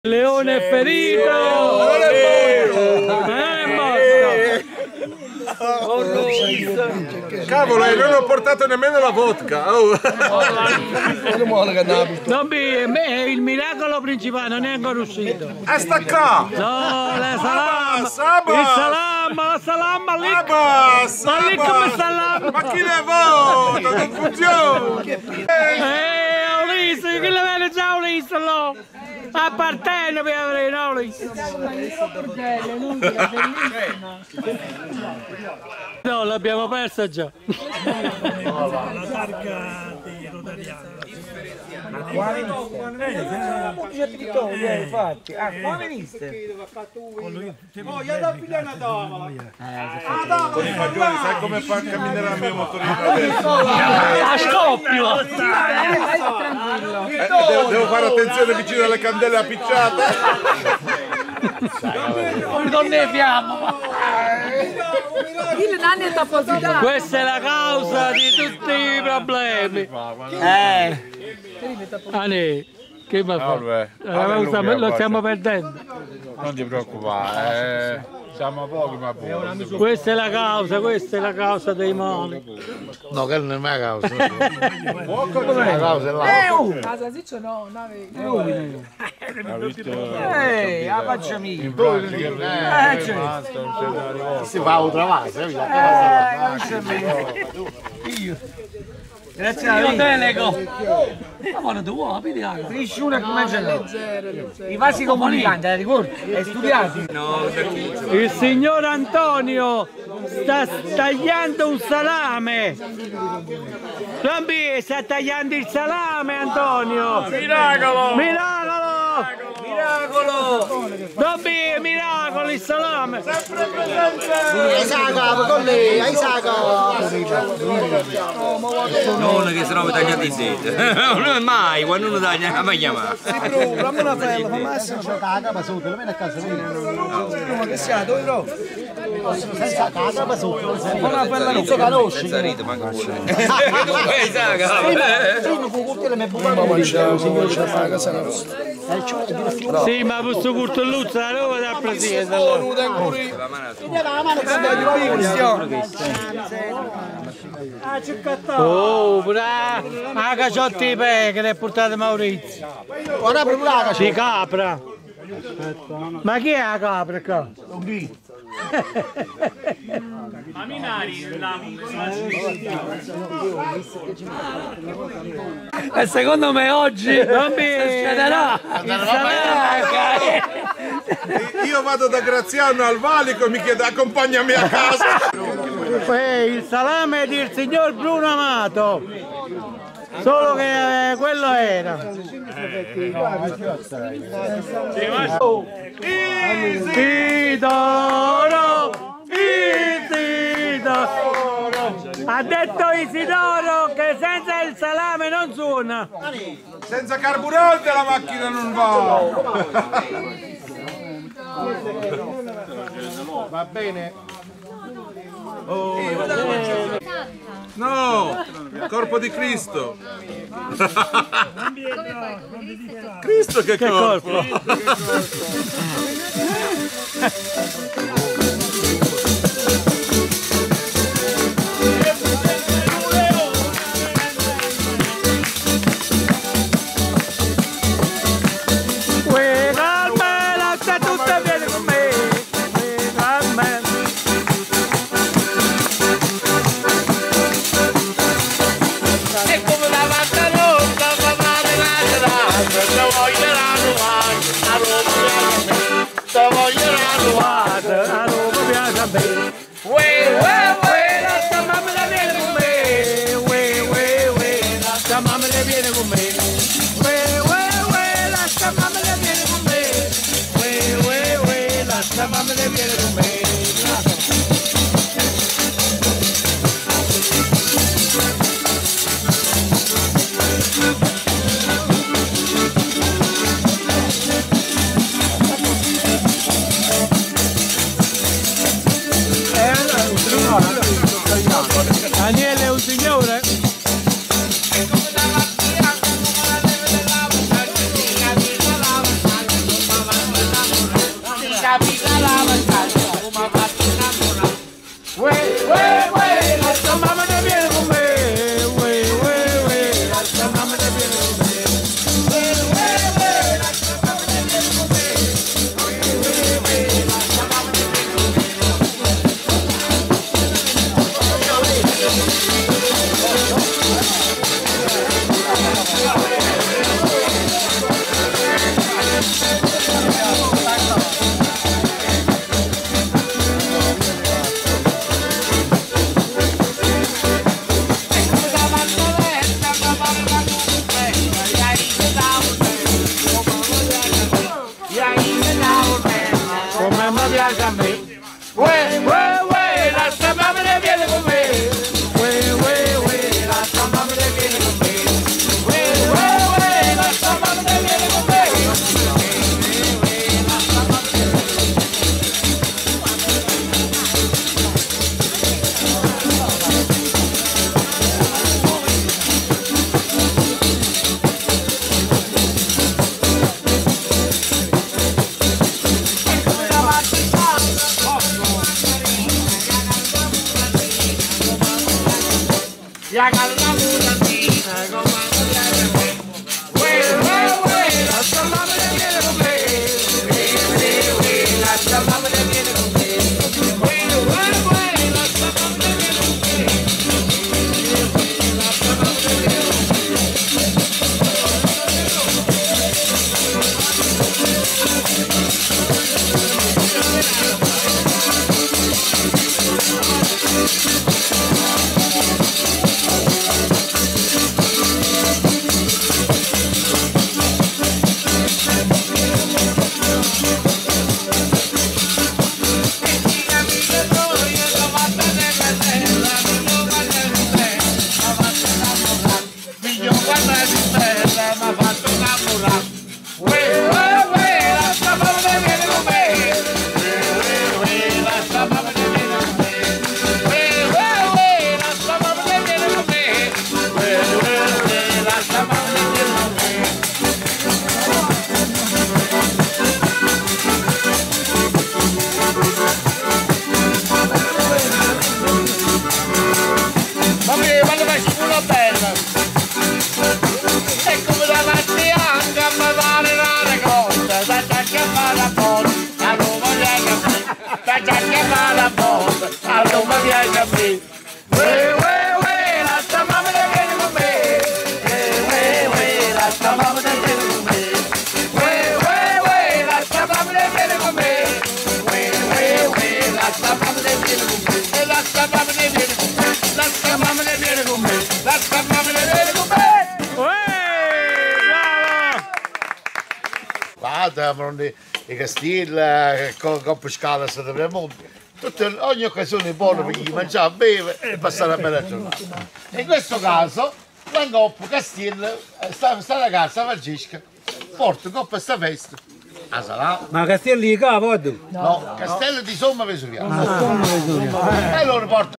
Leone è ferito! Cavolo, non ho portato nemmeno la vodka! Il miracolo principale non è ancora uscito. A stacca! No, la salama lì! Ma chi ne vota? Non funziona! Ulisse, che le vede già Ulisse, no? Appartiene per avere, no Ulisse? No, l'abbiamo persa già. La targa di Rotariano. Infatti, qua veniste? Oh, io da pigliare una tavola. Con i fagioli, sai come fa a camminare il mio motorino adesso? A scoppio! Devo fare attenzione vicino alle candele appicciate. Non ne fiamma! Questa è la causa di tutti i problemi. Che mi fa? Lo stiamo perdendo. Non ti preoccupare, siamo pochi ma buoni. Questa è la causa dei mali. No, che non è la causa. La causa è là. Casa Siccio no, La faccia mia. Si fa altra base. Grazie a Dio. Delego. Ma tu vuoi capire? Finisci una come c'è. I vasi comunicanti, la ricordi? Hai studiato? Il signor Antonio sta tagliando un salame. Zambi sta tagliando il salame, Antonio. Miracolo! Miracolo! Zambi, miracolo il salame. Hai sacato con lei, hai sacato. Non che se no mi tagliate in sede. Non mai, quando uno taglia la maglia mai. Dammi una fella, ma massimo c'è la capa sotto, lo vieni a casa. Ma che sia, dove no? Senza capa sotto, una fella non si conosce. Senza rito, manca pure. Sì, ma questo curtelluzzo la roba da presidente. Oh, bravo! La caciotta di pecore è portata Maurizio. Ora proprio la caccia. Di capra. Ma chi è la capra qua? E secondo me oggi non mi succederà. Io vado da Graziano al valico e mi chiede accompagnami a casa. Il salame del signor Bruno Amato. Solo che quello era. Isidoro! Ha detto Isidoro che senza il salame non suona. Senza carburante la macchina non va. Va bene. No, corpo di Cristo. Cristo che corpo. Daniele è un signore? Come mi piace a me. Uè, la sta mamma ne viene con me. Uè, la sta mamma ne viene con me. Uè, la sta mamma ne viene con me. Ya ganamos una tina, como la chama me viene con me. La chama me viene con me. La chama me viene con i castilli, Coppa Scala, Santa Premonte, ogni occasione è buona per chi mangiare, bere e passare una bella giornata. In questo caso, la Coppa Castillo, sta ragazza Francesca, porta Coppa sta festa. A Salà. Ma Castello di Capo? No, Castello di Somma Vesuviano. E loro portano